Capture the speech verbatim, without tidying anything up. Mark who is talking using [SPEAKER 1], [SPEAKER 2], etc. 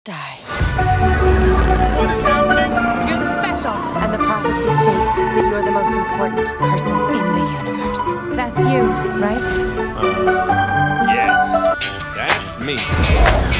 [SPEAKER 1] die.
[SPEAKER 2] What is happening?
[SPEAKER 1] You're the special, and the prophecy states that you're the most important person in the universe. That's you, right?
[SPEAKER 2] Uh, yes. That's me.